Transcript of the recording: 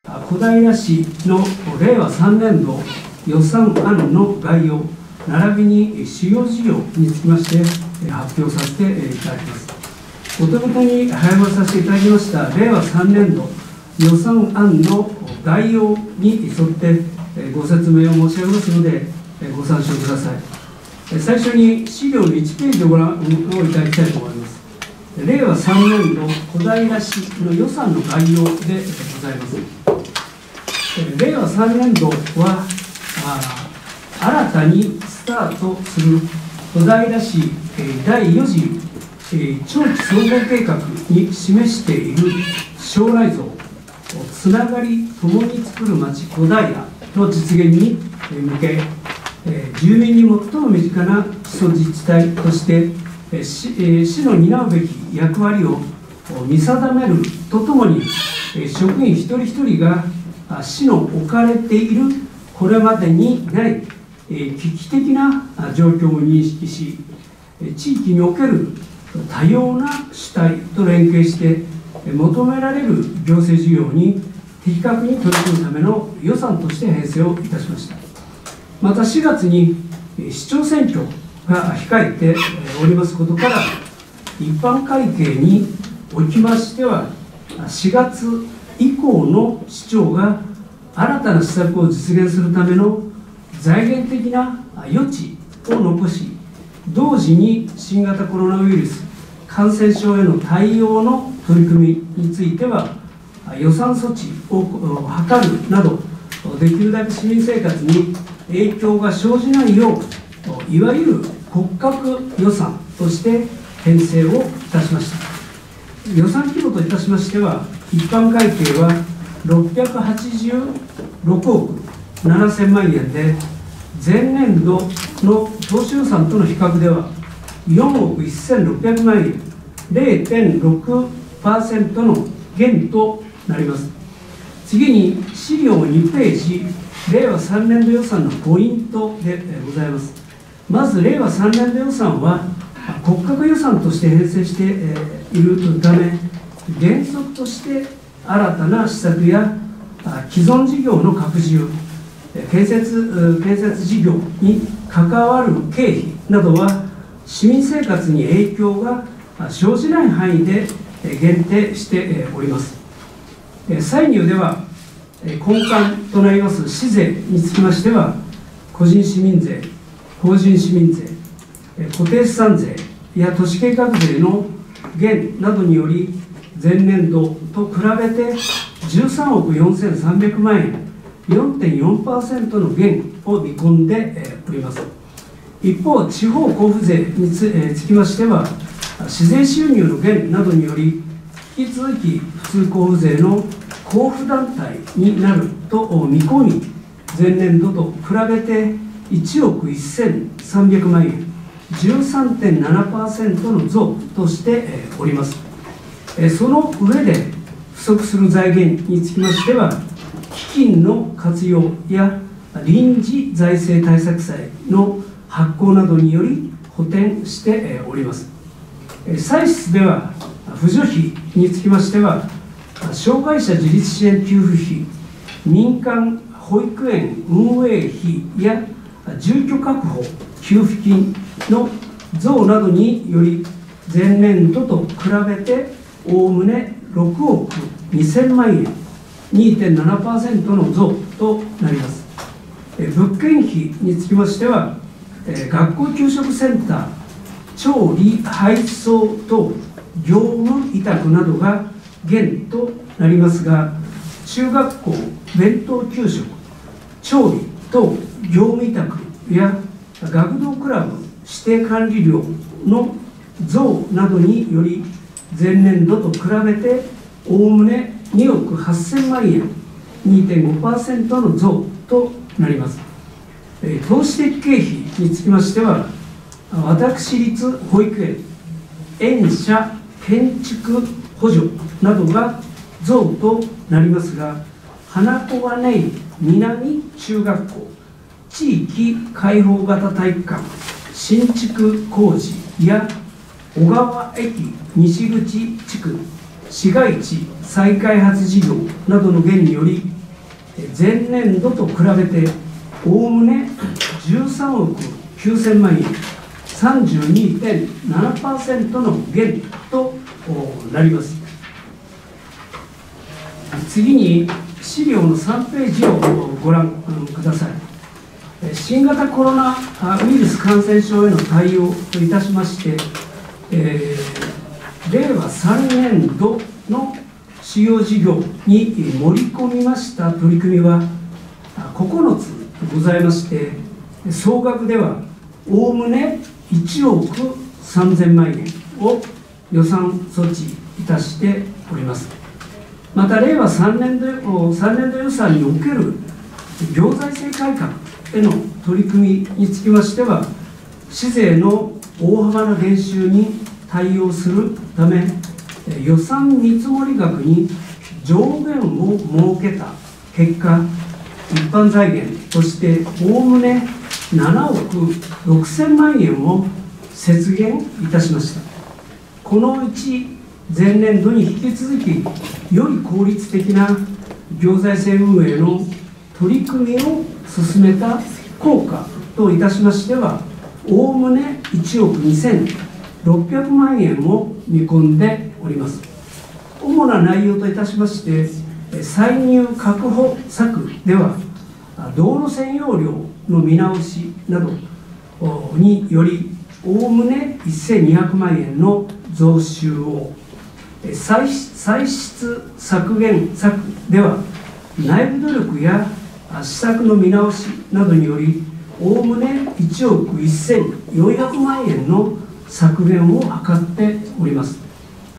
小平市の令和3年度予算案の概要、並びに主要事業につきまして発表させていただきます。お手元に早送りさせていただきました令和3年度予算案の概要に沿ってご説明を申し上げますので、ご参照ください。最初に資料の1ページをご覧をいただきたいと思います。令和3年度小平市の予算の概要でございます。令和3年度は新たにスタートする小平市第4次長期総合計画に示している将来像、つながり共に作るまち小平の実現に向け、住民に最も身近な基礎自治体として市の担うべき役割を見定めるとともに、職員一人一人が市の置かれているこれまでにない危機的な状況を認識し、地域における多様な主体と連携して求められる行政事業に的確に取り組むための予算として編成をいたしました。また4月に市長選挙が控えておりますことから、一般会計におきましては4月以降の市長が新たな施策を実現するための財源的な余地を残し、同時に新型コロナウイルス感染症への対応の取り組みについては予算措置を図るなど、できるだけ市民生活に影響が生じないよう、いわゆる骨格予算として編成をいたしました。予算規模といたしましては、一般会計は686億7000万円で、前年度の当初予算との比較では4億1600万円、0.6% の減となります。次に資料2ページ、令和3年度予算のポイントでございます。まず令和3年度予算は骨格予算として編成しているため、原則として新たな施策や既存事業の拡充、建設事業に関わる経費などは市民生活に影響が生じない範囲で限定しております。歳入では根幹となります市税につきましては、個人市民税、法人市民税、固定資産税や都市計画税の減などにより、前年度と比べて13億4300万円、4.4% の減を見込んでおります。一方、地方交付税につきましては、市税収入の減などにより、引き続き普通交付税の交付団体になると見込み、前年度と比べて1億1300万円、13.7% の増としております。その上で、不足する財源につきましては、基金の活用や臨時財政対策債の発行などにより補填しております。歳出では、扶助費につきましては、障害者自立支援給付費、民間保育園運営費や住居確保給付金の増などにより、前年度と比べておおむね6億2000万円、2.7% の増となります。物件費につきましては、学校給食センター、調理・配送等業務委託などが減となりますが、中学校弁当給食、調理等業務委託や学童クラブ指定管理料の増などにより、前年度と比べておおむね2億8000万円、2.5% の増となります。投資的経費につきましては、私立保育園、園舎建築補助などが増となりますが、花子金井南中学校、地域開放型体育館新築工事や小川駅西口地区市街地再開発事業などの減により、 前年度と比べておおむね13億9000万円、32.7% の減となります。次に資料の3ページをご覧ください。新型コロナウイルス感染症への対応といたしまして、令和3年度の主要事業に盛り込みました取り組みは9つございまして、総額ではおおむね1億3000万円を予算措置いたしております。また令和3年度予算における行財政改革への取り組みにつきましては、市税の大幅な減収に対応するため、予算見積額に上限を設けた結果、一般財源としておおむね7億6000万円を節減いたしました。このうち前年度に引き続き、より効率的な行財政運営の取り組みを進めた効果といたしましては、おおむね1億2600万円を見込んでおります。主な内容といたしまして、歳入確保策では、道路占用料の見直しなどにより、おおむね1200万円の増収を、歳出削減策では、内部努力や施策の見直しなどにより、おおむね1億1400万円の削減を図っております。